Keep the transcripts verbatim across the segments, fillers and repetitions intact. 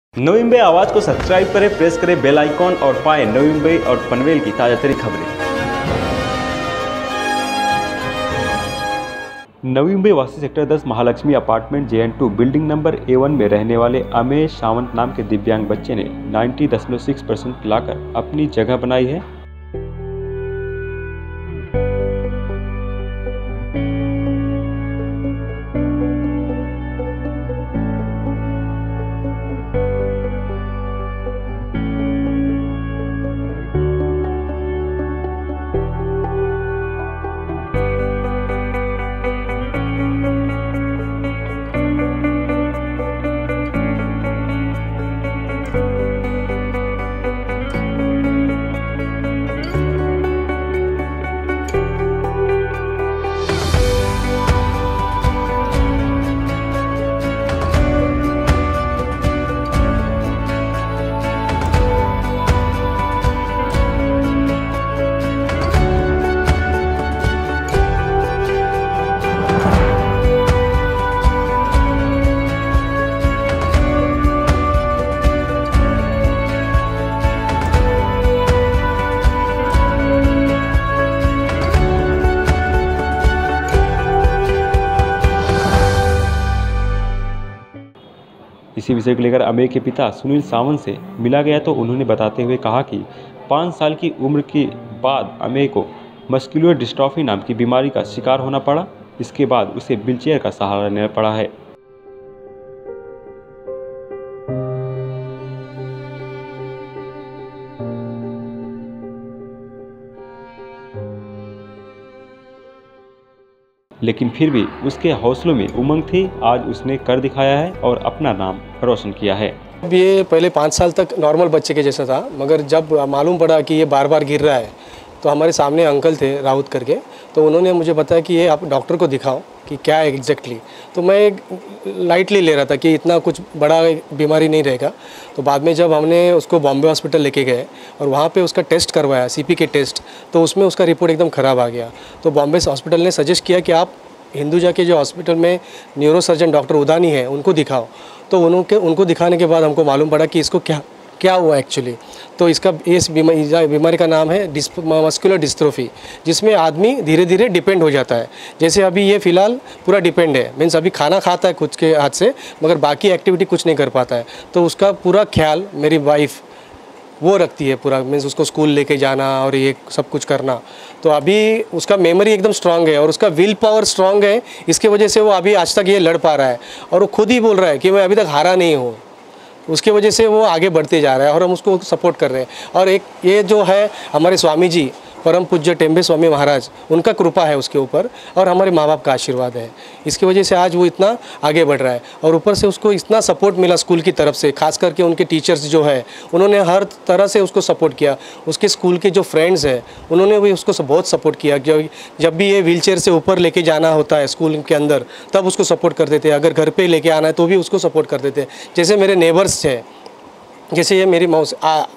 नवी मुंबई आवाज़ को सब्सक्राइब करें, प्रेस करें बेल आइकॉन और पाएं नवी मुंबई और पनवेल की ताज़ा तरीन खबरें। नवी मुंबई वासी सेक्टर दस Mahalakshmi apartment J N two building number A one में रहने वाले अमेश सावंत नाम के दिव्यांग बच्चे ने नब्बे दशमलव छह परसेंट लाकर अपनी जगह बनाई है। इसी विषय को लेकर अमेय के पिता सुनील सावंत से मिला गया तो उन्होंने बताते हुए कहा कि पाँच साल की उम्र के बाद अमेय को मस्कुलर डिस्ट्रॉफी नाम की बीमारी का शिकार होना पड़ा। इसके बाद उसे व्हीलचेयर का सहारा लेना पड़ा है। लेकिन फिर भी उसके हौसलों में उमंग थी। आज उसने कर दिखाया है और अपना नाम रोशन किया है। अब ये पहले पाँच साल तक नॉर्मल बच्चे के जैसा था, मगर जब मालूम पड़ा कि ये बार बार गिर रहा है तो हमारे सामने अंकल थे राउत करके, तो उन्होंने मुझे बताया कि ये आप डॉक्टर को दिखाओ कि क्या है एग्जैक्टली। तो मैं लाइटली ले रहा था कि इतना कुछ बड़ा बीमारी नहीं रहेगा। तो बाद में जब हमने उसको बॉम्बे हॉस्पिटल लेके गए और वहाँ पे उसका टेस्ट करवाया, सीपी के टेस्ट, तो उसमें उसका रिपोर्ट एकदम ख़राब आ गया। तो बॉम्बे हॉस्पिटल ने सजेस्ट किया कि आप हिंदुजा के जो हॉस्पिटल में न्यूरो सर्जन डॉक्टर उदानी है उनको दिखाओ। तो उनके उनको दिखाने के बाद हमको मालूम पड़ा कि इसको क्या क्या हुआ एक्चुअली। तो इसका इस बीमारी बीमारी का नाम है मस्कुलर डिस्ट्रोफी, जिसमें आदमी धीरे धीरे डिपेंड हो जाता है। जैसे अभी ये फ़िलहाल पूरा डिपेंड है, मीन्स अभी खाना खाता है खुद के हाथ से, मगर बाकी एक्टिविटी कुछ नहीं कर पाता है। तो उसका पूरा ख्याल मेरी वाइफ वो रखती है पूरा, मीन्स उसको स्कूल लेके जाना और ये सब कुछ करना। तो अभी उसका मेमोरी एकदम स्ट्रांग है और उसका विल पावर स्ट्रांग है। इसके वजह से वो अभी आज तक ये लड़ पा रहा है और वो खुद ही बोल रहा है कि मैं अभी तक हारा नहीं हूँ। उसकी वजह से वो आगे बढ़ते जा रहा है और हम उसको सपोर्ट कर रहे हैं। और एक ये जो है हमारे स्वामी जी परम पूज्य टेम्बे स्वामी महाराज, उनका कृपा है उसके ऊपर और हमारे माँ बाप का आशीर्वाद है। इसकी वजह से आज वो इतना आगे बढ़ रहा है और ऊपर से उसको इतना सपोर्ट मिला स्कूल की तरफ से, खास करके उनके टीचर्स जो है उन्होंने हर तरह से उसको सपोर्ट किया। उसके स्कूल के जो फ्रेंड्स हैं उन्होंने भी उसको बहुत सपोर्ट किया। जब भी ये व्हीलचेयर से ऊपर लेके जाना होता है स्कूल के अंदर तब उसको सपोर्ट कर देते हैं, अगर घर पर लेके आना है तो भी उसको सपोर्ट कर देते हैं। जैसे मेरे नेबर्स है, जैसे ये मेरी मौसी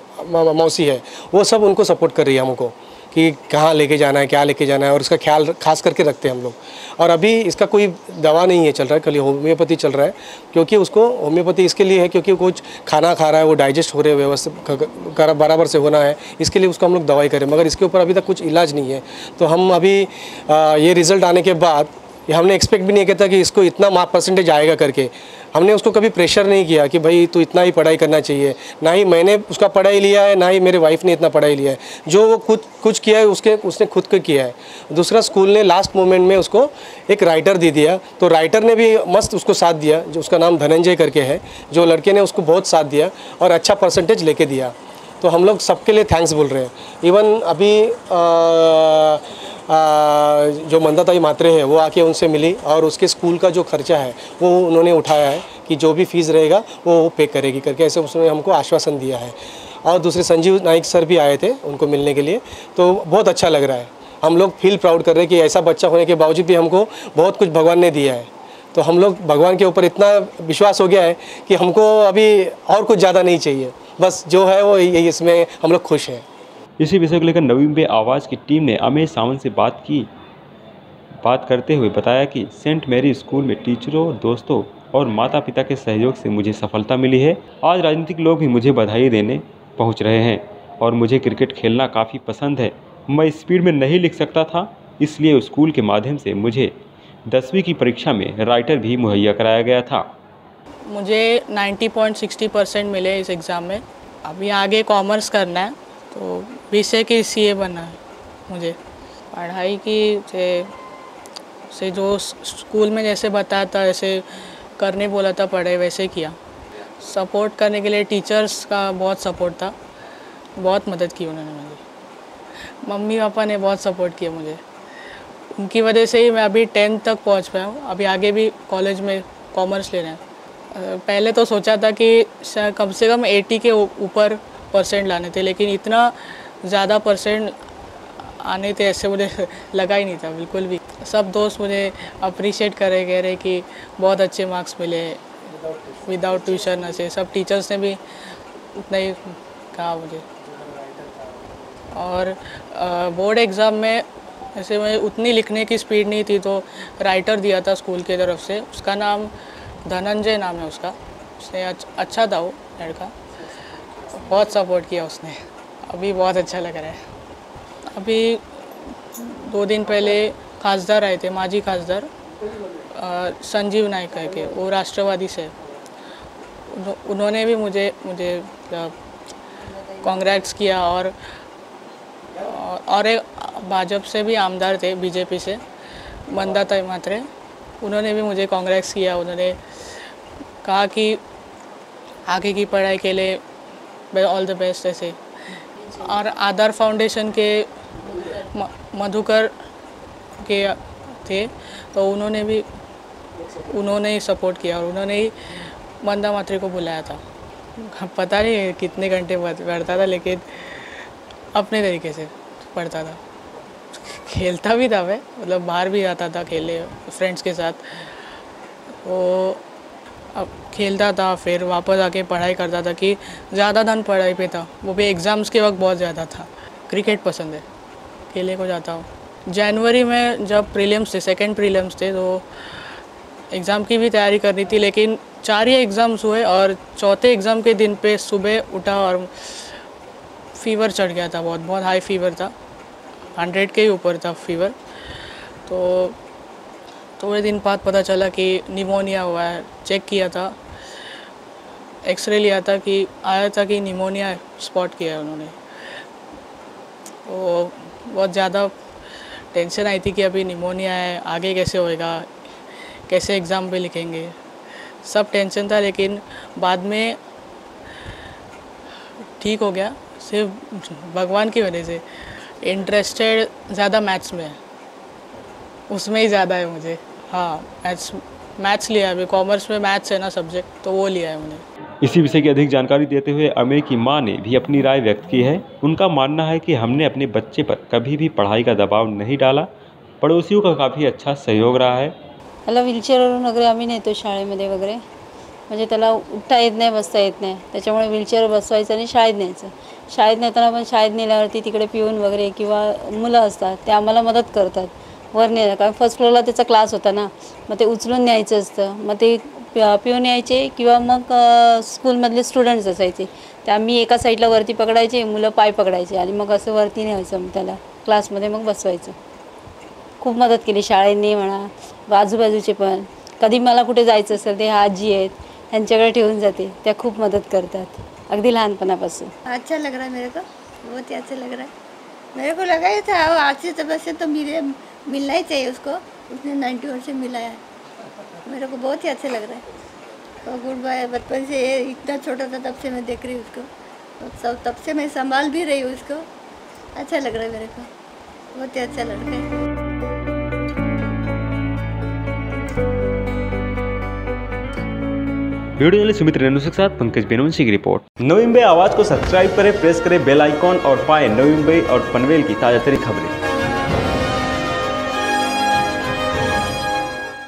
मौसी है, वो सब उनको सपोर्ट कर रही है हमको कि कहाँ लेके जाना है, क्या लेके जाना है, और इसका ख्याल खास करके रखते हैं हम लोग। और अभी इसका कोई दवा नहीं है चल रहा है, खाली होम्योपैथी चल रहा है, क्योंकि उसको होम्योपैथी इसके लिए है क्योंकि कुछ खाना खा रहा है, वो डाइजेस्ट हो रहे व्यवस्थित बराबर से होना है, इसके लिए उसको हम लोग दवाई करें, मगर इसके ऊपर अभी तक कुछ इलाज नहीं है। तो हम अभी आ, ये रिज़ल्ट आने के बाद हमने एक्सपेक्ट भी नहीं किया था कि इसको इतना मार्क परसेंटेज आएगा करके। हमने उसको कभी प्रेशर नहीं किया कि भाई तू इतना ही पढ़ाई करना चाहिए, ना ही मैंने उसका पढ़ाई लिया है, ना ही मेरे वाइफ ने इतना पढ़ाई लिया है। जो वो खुद कुछ किया है उसके उसने खुद को किया है। दूसरा, स्कूल ने लास्ट मोमेंट में उसको एक राइटर दे दिया, तो राइटर ने भी मस्त उसको साथ दिया, जो उसका नाम धनंजय करके है, जो लड़के ने उसको बहुत साथ दिया और अच्छा परसेंटेज लेके दिया। तो हम लोग सबके लिए थैंक्स बोल रहे हैं। इवन अभी आ, आ, जो मंदाताई मात्रे है वो आके उनसे मिली और उसके स्कूल का जो खर्चा है वो उन्होंने उठाया है कि जो भी फीस रहेगा वो वो पे करेगी करके, ऐसे उसने हमको आश्वासन दिया है। और दूसरे संजीव नाइक सर भी आए थे उनको मिलने के लिए, तो बहुत अच्छा लग रहा है। हम लोग फील प्राउड कर रहे हैं कि ऐसा बच्चा होने के बावजूद भी हमको बहुत कुछ भगवान ने दिया है। तो हम लोग भगवान के ऊपर इतना विश्वास हो गया है कि हमको अभी और कुछ ज़्यादा नहीं चाहिए, बस जो है वो इसमें हम लोग खुश हैं। इसी विषय को लेकर नवी मुंबई आवाज़ की टीम ने अमेय सावंत से बात की बात करते हुए बताया कि सेंट मैरी स्कूल में टीचरों, दोस्तों और माता पिता के सहयोग से मुझे सफलता मिली है। आज राजनीतिक लोग भी मुझे बधाई देने पहुंच रहे हैं और मुझे क्रिकेट खेलना काफ़ी पसंद है। मैं स्पीड में नहीं लिख सकता था, इसलिए स्कूल के माध्यम से मुझे दसवीं की परीक्षा में राइटर भी मुहैया कराया गया था। मुझे नब्बे पॉइंट साठ परसेंट मिले इस एग्ज़ाम में। अभी आगे कॉमर्स करना है, तो विषय की सीए बनना है मुझे। पढ़ाई की से, से जो स्कूल में जैसे बताया था, ऐसे करने बोला था, पढ़े वैसे किया। सपोर्ट करने के लिए टीचर्स का बहुत सपोर्ट था, बहुत मदद की उन्होंने मुझे। मम्मी पापा ने बहुत सपोर्ट किया मुझे, उनकी वजह से ही मैं अभी टेंथ तक पहुंच पाया हूँ। अभी आगे भी कॉलेज में कॉमर्स लेना है। पहले तो सोचा था कि कम से कम अस्सी के ऊपर परसेंट लाने थे, लेकिन इतना ज़्यादा परसेंट आने थे ऐसे मुझे लगा ही नहीं था बिल्कुल भी। सब दोस्त मुझे अप्रिशिएट करे, कह रहे कि बहुत अच्छे मार्क्स मिले विदाउट ट्यूशन। ऐसे सब टीचर्स ने भी उतना ही कहा मुझे। और बोर्ड एग्ज़ाम में ऐसे मैं उतनी लिखने की स्पीड नहीं थी, तो राइटर दिया था स्कूल की तरफ से। उसका नाम धनंजय नाम है उसका। उसने अच्छा था, वो लड़का बहुत सपोर्ट किया उसने। अभी बहुत अच्छा लग रहा है। अभी दो दिन पहले खासदार आए थे, माजी खासदार संजीव नायक कह के, वो राष्ट्रवादी से। उन्होंने भी मुझे मुझे कांग्रेट्स किया। और और एक भाजपा से भी आमदार थे, बीजेपी से, मंदाता मात्रे, उन्होंने भी मुझे कांग्रेट्स किया। उन्होंने कहा कि आगे की पढ़ाई के लिए ऑल द बेस्ट ऐसे। और आधार फाउंडेशन के मधुकर के थे, तो उन्होंने भी उन्होंने ही सपोर्ट किया और उन्होंने ही मंदा मात्रे को बुलाया था। पता नहीं कितने घंटे पढ़ता था, लेकिन अपने तरीके से पढ़ता था। खेलता भी था मैं, मतलब बाहर भी जाता था खेलने फ्रेंड्स के साथ। वो अब खेलता था, फिर वापस आके पढ़ाई करता था कि ज़्यादा ध्यान पढ़ाई पे था, वो भी एग्ज़ाम्स के वक्त बहुत ज़्यादा था। क्रिकेट पसंद है, खेलने को जाता हूँ। जनवरी में जब प्रीलिम्स थे, सेकंड प्रीलिम्स थे, तो एग्ज़ाम की भी तैयारी करनी थी, लेकिन चार ही एग्ज़ाम्स हुए और चौथे एग्ज़ाम के दिन पे सुबह उठा और फीवर चढ़ गया था। बहुत बहुत हाई फीवर था, हंड्रेड के ही ऊपर था फीवर। तो थोड़े दिन बाद पता चला कि निमोनिया हुआ है। चेक किया था, एक्सरे लिया था कि आया था कि निमोनिया स्पॉट किया है उन्होंने। तो बहुत ज़्यादा टेंशन आई थी कि अभी निमोनिया है, आगे कैसे होएगा, कैसे एग्ज़ाम पे लिखेंगे, सब टेंशन था। लेकिन बाद में ठीक हो गया, सिर्फ भगवान की वजह से। इंटरेस्टेड ज़्यादा मैथ्स में है, उसमें ही ज़्यादा है मुझे। हाँ, मैथ्स मैथ्स लिया है अभी, कॉमर्स में मैथ्स है ना सब्जेक्ट, तो वो लिया है मैंने। इसी विषय की अधिक जानकारी देते हुए अमेय की मां ने भी अपनी राय व्यक्त की है। उनका मानना है कि हमने अपने बच्चे पर कभी भी पढ़ाई का दबाव नहीं डाला। पड़ोसियों का काफ़ी अच्छा सहयोग रहा है। त्याला व्हीलचेअरवरून वगैरे आम्ही नेतो शाळेमध्ये वगैरे, म्हणजे त्याला उठता येत नाही, बसता येत नाही, त्याच्यामुळे व्हीलचेअर बसवायचं आणि शाळेत न्यायचं। शाळेत नेताना पण शाळेत नेल्यावरती तिकडे पिऊन वगैरे किंवा मुलं असतात, ते आम्हाला मदत करतात वर नेलं, कारण फर्स्ट फ्लोअरला त्याचा क्लास होता ना, मग ते उचलून न्यायचं असतं। मग ते पिऊन यायचे किंवा मग स्कूलमधले स्टुडंट्स असायचे, ते आम्ही एका साईडला वरती पकडायचे, मुलं पाय पकडायचे आणि मग असं वरती न्यायचं, मग त्याला क्लासमध्ये मग बसवायचं। खूप मदत केली शाळेंनी म्हणा, आजूबाजूचे पण। कधी मला कुठे जायचं असेल ते आजी आहेत, त्यांच्याकडे ठेवून जाते, त्या खूप मदत करतात अगदी लहानपणापासून। अच्छा लग रहा है मेरे को, बहुत ही अच्छा लग रहा है। मेरे को लगा ही था वो अच्छी तरह से तो मिले मिलना ही चाहिए उसको, उसने नाइन्टी वन से मिला है। मेरे को बहुत ही अच्छा लग रहा है। और गुड बाय, बचपन से ये इतना छोटा था तब से मैं देख रही हूँ उसको, और सब तब से मैं संभाल भी रही हूँ उसको। अच्छा लग रहा है मेरे को, बहुत ही अच्छा लग रहा है। वीडियो जर्नलिस्ट सुमित रेणुसू के साथ पंकज बेनवंशी की रिपोर्ट। नवी मुंबई आवाज़ को सब्सक्राइब करें, प्रेस करें बेल आइकॉन और पाएं नवी मुंबई और पनवेल की ताज़ा तरीन खबरें।